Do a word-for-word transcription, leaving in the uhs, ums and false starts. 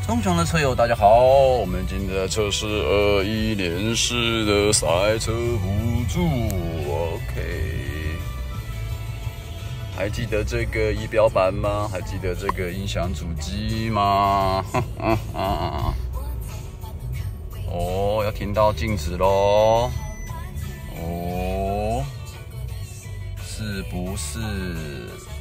忠诚的车友，大家好，我们今天在测试二一年式的赛车辅助 ，OK。还记得这个仪表板吗？还记得这个音响主机吗？哦，要停到静止咯。哦，是不是？